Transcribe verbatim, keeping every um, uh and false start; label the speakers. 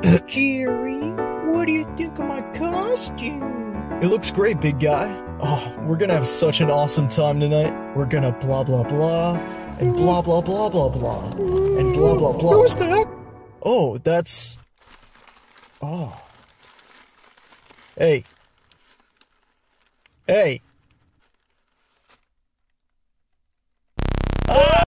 Speaker 1: Jerry, what do you think of my costume?
Speaker 2: It looks great, big guy. Oh, we're gonna have such an awesome time tonight. We're gonna blah blah blah, and blah blah blah blah blah, and blah blah blah.
Speaker 1: Who's that?
Speaker 2: Oh, that's... Oh. Hey. Hey.